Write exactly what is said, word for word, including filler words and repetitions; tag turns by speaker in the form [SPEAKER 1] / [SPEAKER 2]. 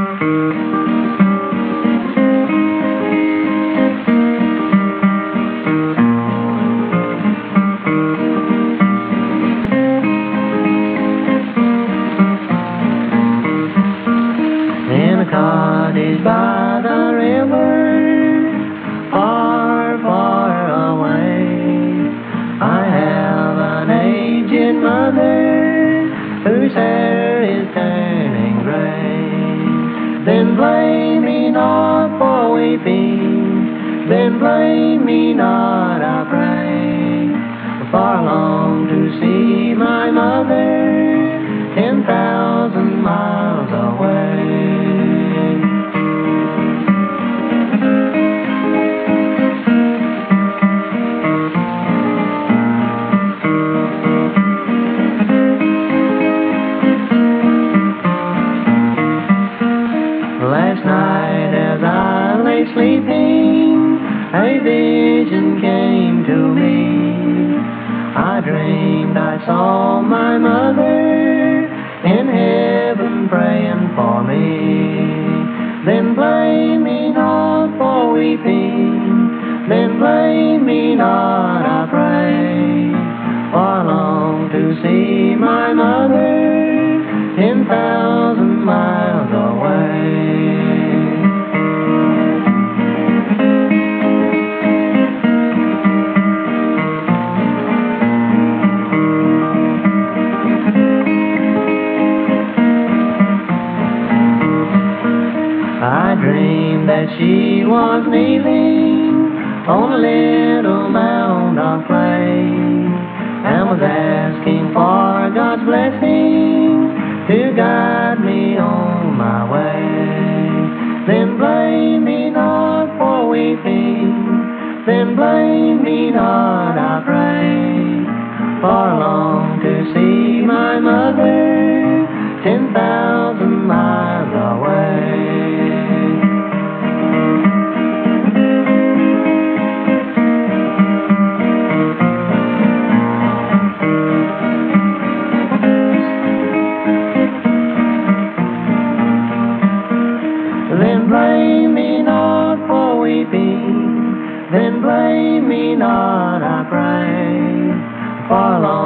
[SPEAKER 1] In a cottage by the river, far, far away, I have an aged mother whose hair is turning gray. Then blame me not for weeping, then blame me not, I pray, for I long to see my mother ten thousand miles away. Last night as I lay sleeping, a vision came to me. I dreamed I saw my mother in heaven praying for me. Then blame me not for weeping, then blame me not, I pray, for I long to see my mother ten thousand miles away. I dreamed that she was kneeling on a little mound of clay and was asking for God's blessing to guide me on my way. Then blame me not for weeping, then blame me not, I pray, for I long to see my mother ten thousand miles away. Then blame me not for weeping, then blame me not, I pray, for long